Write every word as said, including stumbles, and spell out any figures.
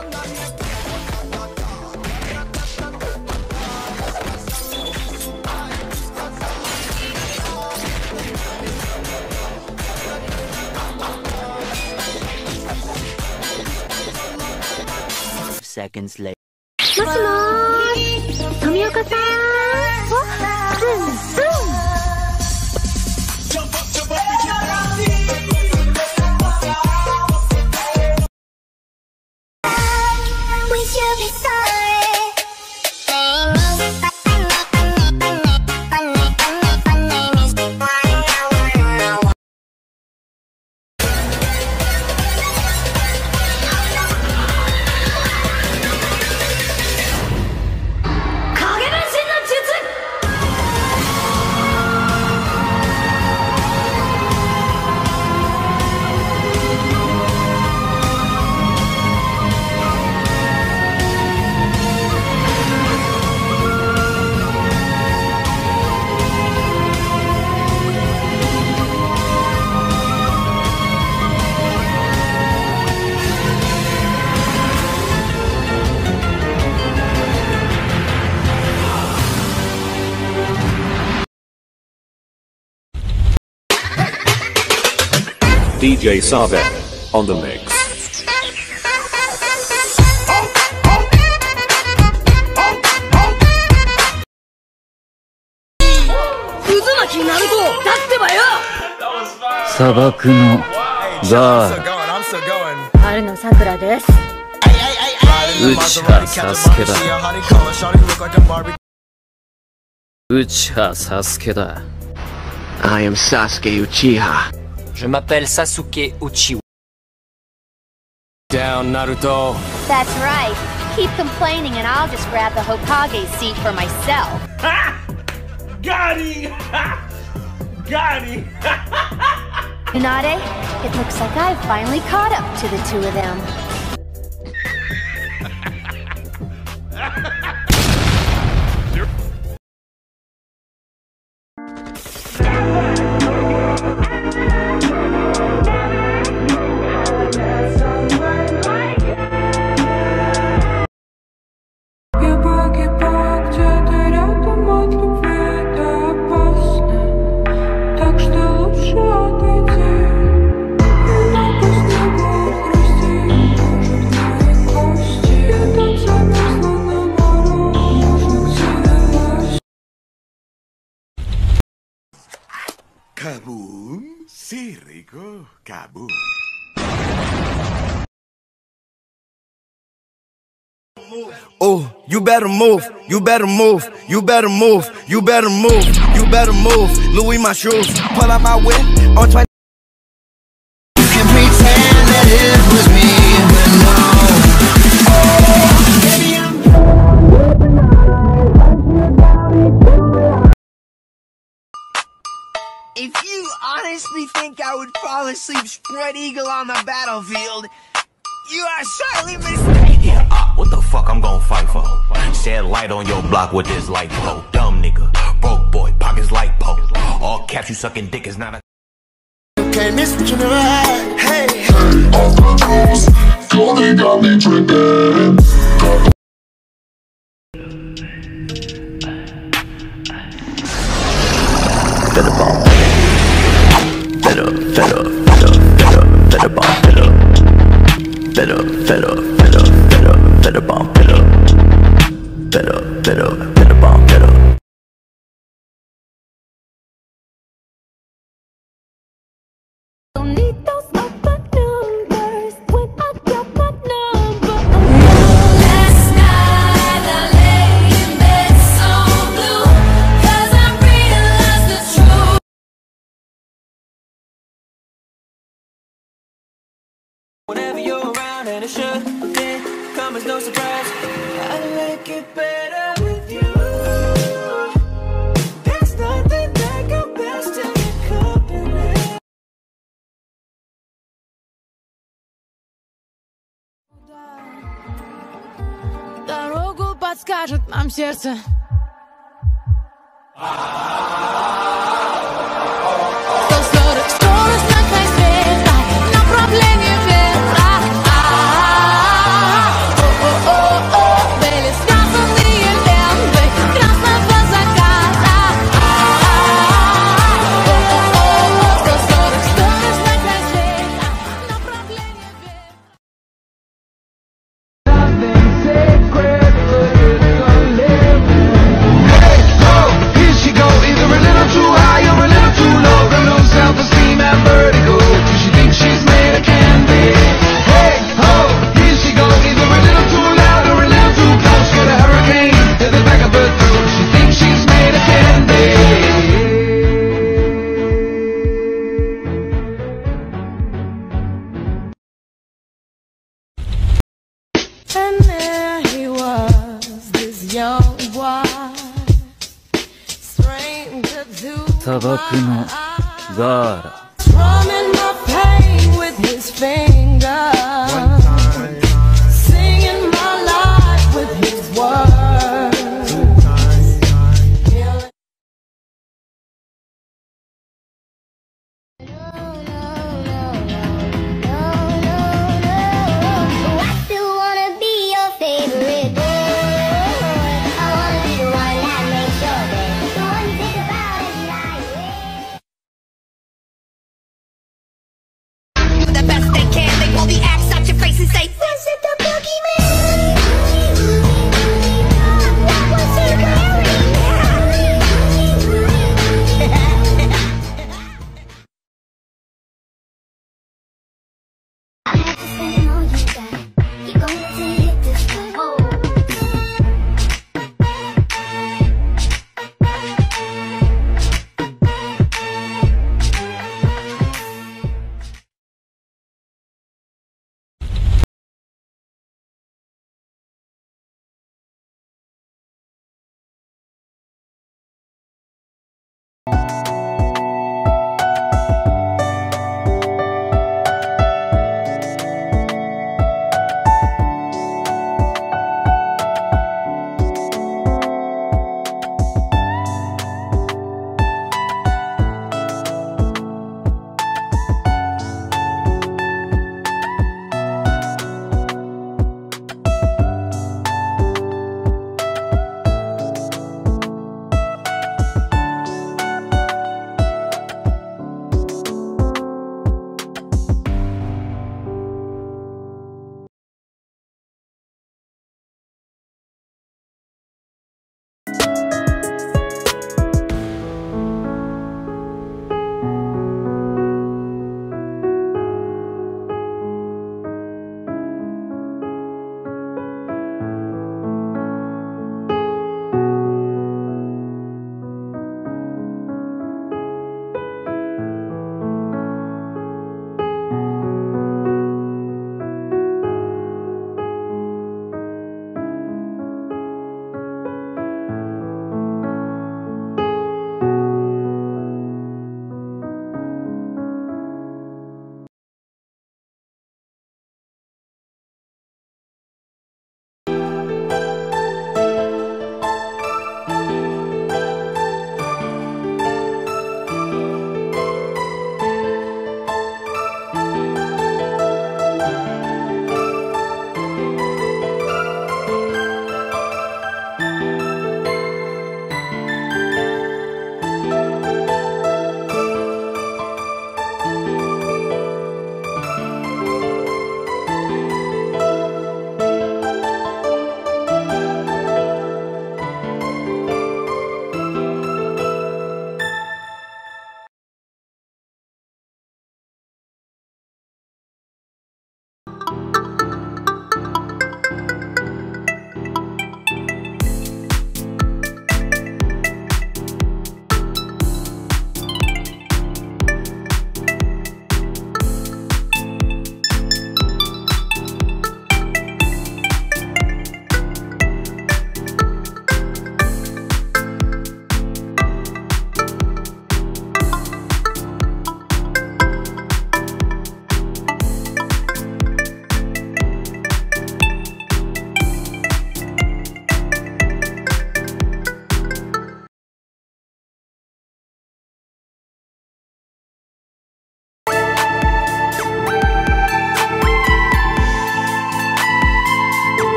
Seconds later. もしもーし、富岡さん。お、うん、うん。 D J ᶫᵒᵛ on the mix. 渦巻きナルトだってばよ。 砂漠のガー春の桜です。 ᶑᵒ℔サスケだ。ᶑᶒ℔サスケだ。 I am Sasuke Uchiha. Je m'appelle Sasuke ᶑᵒᵒ. Down, Naruto. That's right. Keep complaining and I'll just grab the Hokage seat for myself. Ha! Got him! Got him! Tsunade, it looks like I've finally caught up to the two of them. Kaboom! Sirico, kaboom. Oh, you better move, you better move, you better move, you better move, you better move. Louis my shoes, pull out my whip on twenty. You can pretend that it was me, but no. Oh, baby, I'm. If you honestly think I would fall asleep spread eagle on the battlefield, you are sorely mistaken. Yeah, uh, what the fuck I'm gonna fight for? Shed light on your block with this light pole. Dumb nigga, broke boy, pockets light pole. All caps you sucking dick is not a. Okay, miss what you never had. Hey, off the juice, oh, they got me tripping. Better bomb. Better, better, better, better, better bomb. Better, better, better, better, better, better bomb. Better, better, better, better bomb. Better. Don't need those other numbers when I got my number. Last night I lay in bed so blue, 'cause I realized the truth. Whenever you're around and it should come as no surprise, I like it better with you. There's nothing that compares to your company. Дорогу подскажет нам сердце. Скорость на край света, направление ветра. And there he was, this young boy, stranger to 砂漠のガーラ strumming my pain with his fingers.